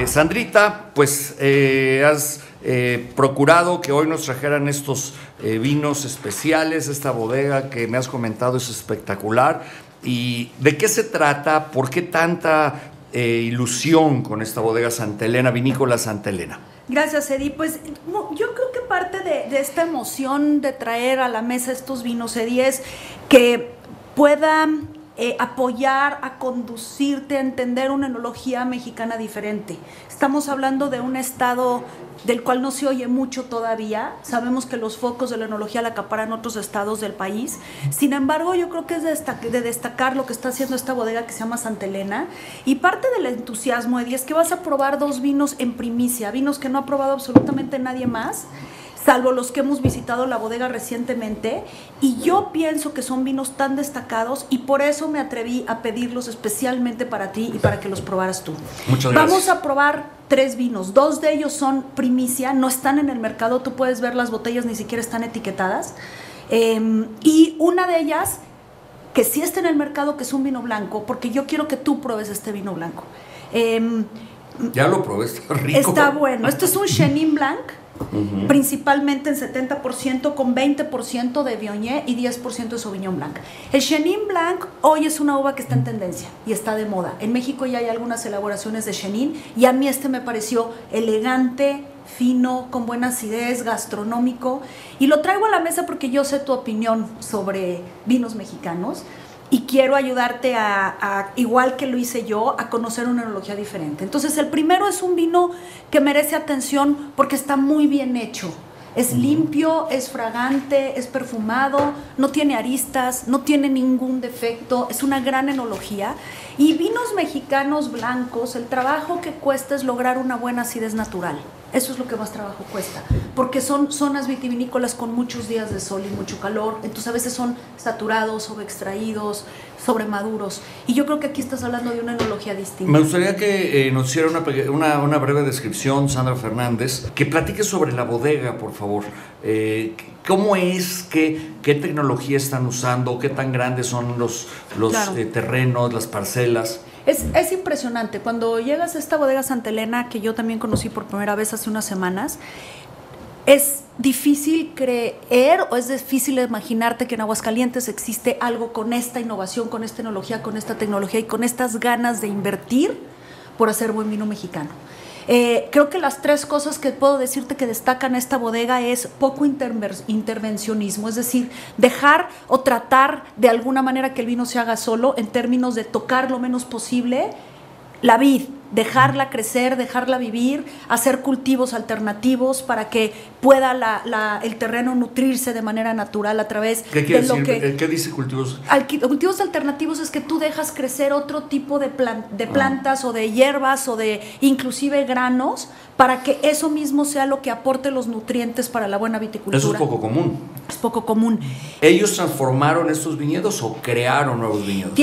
Sandrita, pues has procurado que hoy nos trajeran estos vinos especiales, esta bodega que me has comentado es espectacular. ¿Y de qué se trata? ¿Por qué tanta ilusión con esta bodega Santa Elena, Vinícola Santa Elena? Gracias, Eddie. Pues yo creo que parte de esta emoción de traer a la mesa estos vinos, Eddie, es que puedan apoyar a conducirte a entender una enología mexicana diferente. Estamos hablando de un estado del cual no se oye mucho todavía. Sabemos que los focos de la enología la acaparan otros estados del país. Sin embargo, yo creo que es de destacar lo que está haciendo esta bodega que se llama Santa Elena. Y parte del entusiasmo, Eddie, es que vas a probar dos vinos en primicia, vinos que no ha probado absolutamente nadie más, salvo los que hemos visitado la bodega recientemente, y yo pienso que son vinos tan destacados y por eso me atreví a pedirlos especialmente para ti y para que los probaras tú. Muchas gracias. Vamos a probar 3 vinos, 2 de ellos son primicia, no están en el mercado, tú puedes ver las botellas, ni siquiera están etiquetadas, y una de ellas que sí está en el mercado, que es un vino blanco, porque yo quiero que tú pruebes este vino blanco. Ya lo probé, está rico. Está bueno, esto es un Chenin Blanc, principalmente en 70%, con 20% de Viognier y 10% de Sauvignon Blanc. El Chenin Blanc hoy es una uva que está en tendencia y está de moda. En México ya hay algunas elaboraciones de Chenin y a mí este me pareció elegante, fino, con buena acidez, gastronómico, y lo traigo a la mesa porque yo sé tu opinión sobre vinos mexicanos y quiero ayudarte igual que lo hice yo, a conocer una enología diferente. Entonces, el primero es un vino que merece atención porque está muy bien hecho. Es limpio, es fragante, es perfumado, no tiene aristas, no tiene ningún defecto, es una gran enología. Y vinos mexicanos blancos, el trabajo que cuesta es lograr una buena acidez natural. Eso es lo que más trabajo cuesta, porque son zonas vitivinícolas con muchos días de sol y mucho calor, entonces a veces son saturados, sobreextraídos, sobremaduros, y yo creo que aquí estás hablando de una enología distinta. Me gustaría que nos hiciera una breve descripción, Sandra Fernández, que platique sobre la bodega, por favor. ¿Cómo es? ¿Qué tecnología están usando? ¿Qué tan grandes son los claro. Terrenos, las parcelas? Es impresionante. Cuando llegas a esta bodega Santa Elena, que yo también conocí por primera vez hace unas semanas, es difícil creer o es difícil imaginarte que en Aguascalientes existe algo con esta innovación, con esta enología, con esta tecnología y con estas ganas de invertir por hacer buen vino mexicano. Creo que las 3 cosas que puedo decirte que destacan esta bodega es poco intervencionismo, es decir, dejar o tratar de alguna manera que el vino se haga solo en términos de tocar lo menos posible la vid, dejarla crecer, dejarla vivir, hacer cultivos alternativos para que pueda el terreno nutrirse de manera natural a través de lo que... ¿Qué dice cultivos? Cultivos alternativos es que tú dejas crecer otro tipo de plantas o de hierbas o de inclusive granos para que eso mismo sea lo que aporte los nutrientes para la buena viticultura. Eso es poco común. Es poco común. ¿Ellos transformaron estos viñedos o crearon nuevos viñedos?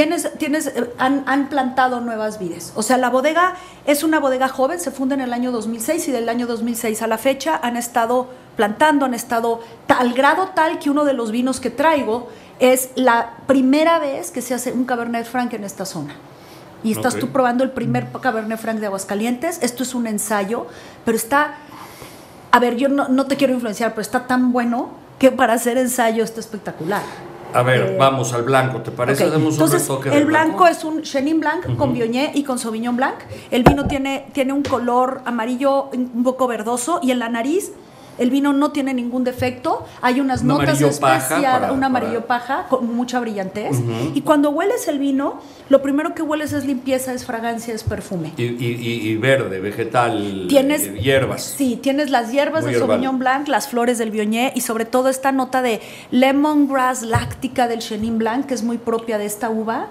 Han plantado nuevas vides. O sea, la bodega es una bodega joven, se funda en el año 2006 y del año 2006 a la fecha han estado plantando, han estado al grado tal que uno de los vinos que traigo es la primera vez que se hace un Cabernet Franc en esta zona. Y estás tú probando el primer Cabernet Franc de Aguascalientes. Esto es un ensayo, pero está... A ver, yo no te quiero influenciar, pero está tan bueno que para hacer ensayo está espectacular. A ver, vamos al blanco, ¿te parece? Okay. Entonces, el blanco es un Chenin Blanc con Viognier y con Sauvignon Blanc. El vino tiene un color amarillo un poco verdoso y en la nariz el vino no tiene ningún defecto. Hay unas notas especiales, un amarillo paja con mucha brillantez. Y cuando hueles el vino, lo primero que hueles es limpieza, es fragancia, es perfume. Y verde, vegetal, hierbas. Sí, tienes las hierbas de Sauvignon Blanc, las flores del Viognier y sobre todo esta nota de lemongrass láctica del Chenin Blanc, que es muy propia de esta uva.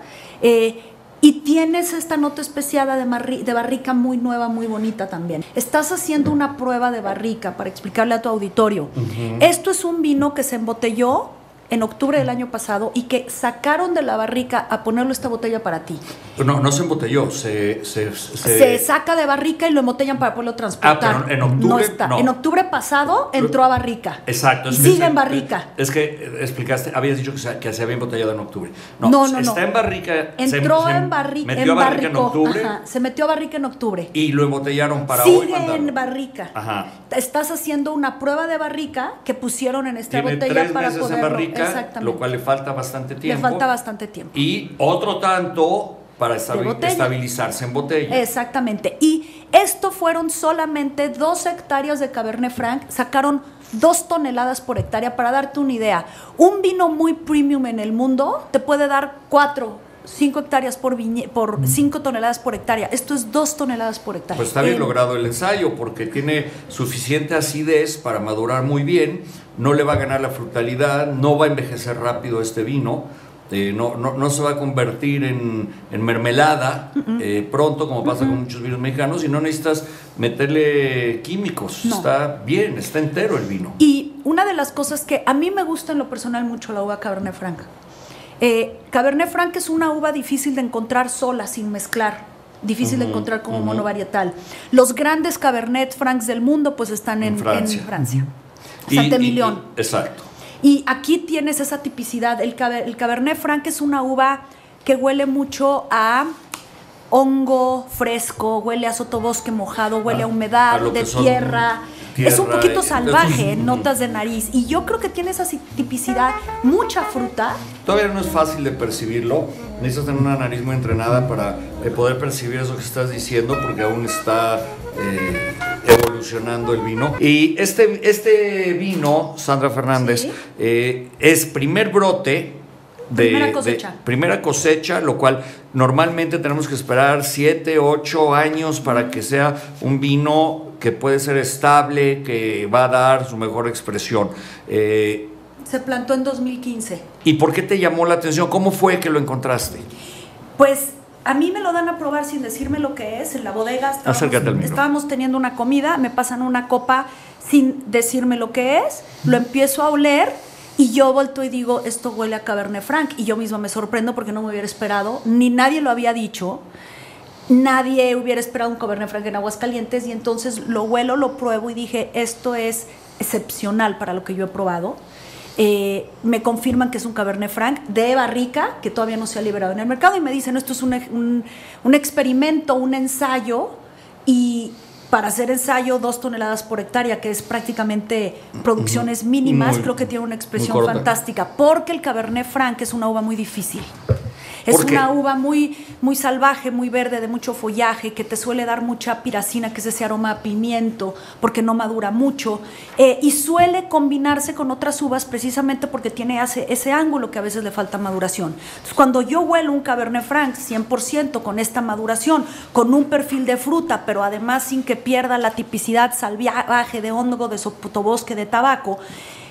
Y tienes esta nota especiada de barrica muy nueva, muy bonita también. Estás haciendo una prueba de barrica para explicarle a tu auditorio. Esto es un vino que se embotelló en octubre del año pasado y que sacaron de la barrica a ponerlo esta botella para ti. No se embotelló, Se saca de barrica y lo embotellan para poderlo transportar. Pero en octubre no está. En octubre pasado entró a barrica. Exacto. Sigue en barrica. Es que explicaste, habías dicho que se había embotellado en octubre. No. Está en barrica. Entró en barrica. Metió a barrica en octubre. Ajá, se metió a barrica en octubre. Y lo embotellaron para Sigue hoy mandarlo. en barrica. Ajá. Estás haciendo una prueba de barrica que pusieron en esta Tiene botella 3 para meses poderlo. en barrica, Exactamente. lo cual le falta bastante tiempo. Le falta bastante tiempo. Y otro tanto para estabilizarse en botella. Exactamente. Y esto fueron solamente 2 hectáreas de Cabernet Franc. Sacaron 2 toneladas por hectárea. Para darte una idea, un vino muy premium en el mundo te puede dar 5 hectáreas por 5 toneladas por hectárea. Esto es 2 toneladas por hectárea. Pues está bien logrado el ensayo porque tiene suficiente acidez para madurar muy bien, no le va a ganar la frutalidad, no va a envejecer rápido este vino, no se va a convertir en mermelada pronto, como pasa con muchos vinos mexicanos, y no necesitas meterle químicos. No. Está bien, está entero el vino. Y una de las cosas que a mí me gusta en lo personal mucho la uva Cabernet Franc. Cabernet Franc es una uva difícil de encontrar sola, sin mezclar, difícil de encontrar como monovarietal. Los grandes Cabernet Francs del mundo pues están en Francia. Saint-Emilion. Exacto. Y aquí tienes esa tipicidad. El Cabernet Franc es una uva que huele mucho a hongo fresco, huele a sotobosque mojado, huele a humedad, de tierra. Es un poquito salvaje en notas de nariz. Y yo creo que tiene esa tipicidad, mucha fruta. Todavía no es fácil de percibirlo. Necesitas tener una nariz muy entrenada para poder percibir eso que estás diciendo, porque aún está evolucionando el vino. Y este vino, Sandra Fernández, ¿sí? Es primer brote. Primera cosecha, lo cual normalmente tenemos que esperar 7, 8 años para que sea un vino que puede ser estable, que va a dar su mejor expresión. Se plantó en 2015. ¿Y por qué te llamó la atención? ¿Cómo fue que lo encontraste? Pues a mí me lo dan a probar sin decirme lo que es. En la bodega estábamos teniendo una comida, me pasan una copa sin decirme lo que es, lo empiezo a oler. Y yo volto y digo, esto huele a Cabernet Franc. Y yo misma me sorprendo porque no me hubiera esperado, ni nadie lo había dicho. Nadie hubiera esperado un Cabernet Franc en Aguascalientes. Y entonces lo huelo, lo pruebo y dije, esto es excepcional para lo que yo he probado. Me confirman que es un Cabernet Franc de barrica, que todavía no se ha liberado en el mercado. Y me dicen, esto es un experimento, un ensayo. Y para hacer ensayo, 2 toneladas por hectárea, que es prácticamente producciones mínimas, creo que tiene una expresión fantástica, porque el Cabernet Franc es una uva muy difícil. Es una uva muy, muy salvaje, muy verde, de mucho follaje, que te suele dar mucha piracina, que es ese aroma a pimiento, porque no madura mucho, y suele combinarse con otras uvas precisamente porque tiene ese ángulo que a veces le falta maduración. Entonces, cuando yo huelo un Cabernet Franc 100% con esta maduración, con un perfil de fruta, pero además sin que pierda la tipicidad salvaje de hongo, de sotobosque, de tabaco,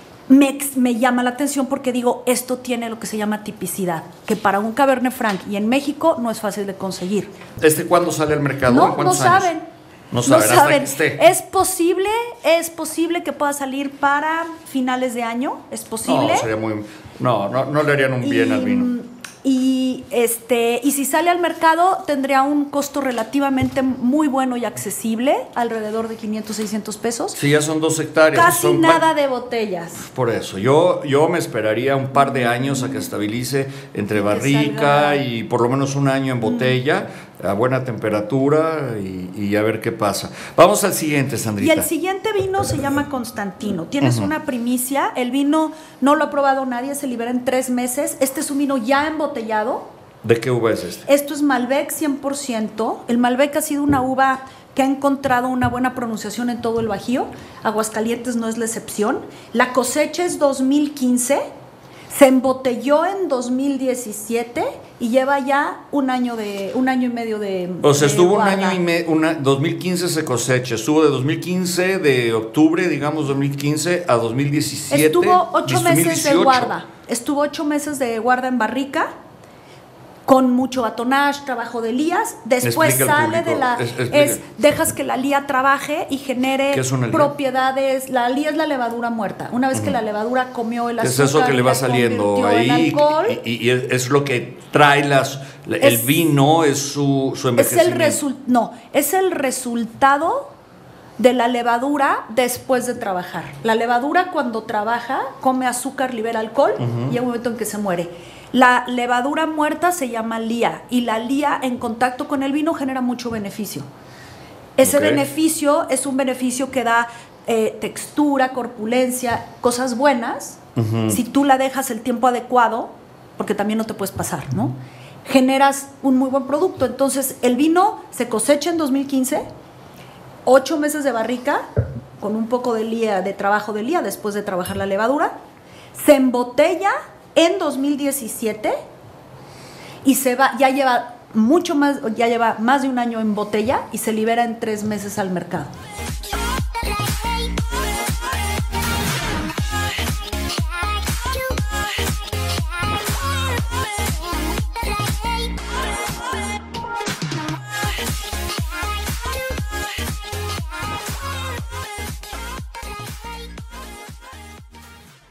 me llama la atención porque digo, esto tiene lo que se llama tipicidad, que para un Cabernet Franc y en México no es fácil de conseguir. ¿Cuándo sale al mercado? No saben. No saben. Hasta que esté. Es posible que pueda salir para finales de año, es posible. No, sería no le harían un bien al vino. Y si sale al mercado tendría un costo relativamente muy bueno y accesible, alrededor de 500, 600 pesos. Sí, ya son 2 hectáreas. Casi nada de botellas. Por eso, yo me esperaría un par de años a que estabilice entre barrica y por lo menos un año en botella, a buena temperatura y a ver qué pasa. Vamos al siguiente, Sandrita. Y el siguiente vino se llama Constantino. Tienes una primicia, el vino no lo ha probado nadie, se libera en 3 meses. Este es un vino ya embotellado. ¿De qué uva es este? Esto es Malbec 100%. El Malbec ha sido una uva que ha encontrado una buena pronunciación en todo el Bajío. Aguascalientes no es la excepción. La cosecha es 2015. Se embotelló en 2017 y lleva ya un año y medio de. O sea, estuvo un año y medio. 2015 se cosecha. Estuvo de 2015, de octubre, digamos, 2015 a 2017. Estuvo 8 meses de guarda. Estuvo 8 meses de guarda en barrica. con mucho batonage, trabajo de lías, después sale de la... dejas que la lía trabaje y genere propiedades. La lía es la levadura muerta. Una vez que la levadura comió el azúcar, es eso que le va saliendo ahí y es lo que trae el vino, es su envejecimiento. Es el resultado de la levadura después de trabajar. La levadura cuando trabaja come azúcar, libera alcohol y hay un momento en que se muere. La levadura muerta se llama lía y la lía en contacto con el vino genera mucho beneficio. Ese beneficio es un beneficio que da textura, corpulencia, cosas buenas. Si tú la dejas el tiempo adecuado, porque también no te puedes pasar, ¿no? Generas un muy buen producto. Entonces el vino se cosecha en 2015, 8 meses de barrica con un poco de lía, de trabajo de lía después de trabajar la levadura, se embotella en 2017 y ya lleva más de un año en botella y se libera en 3 meses al mercado.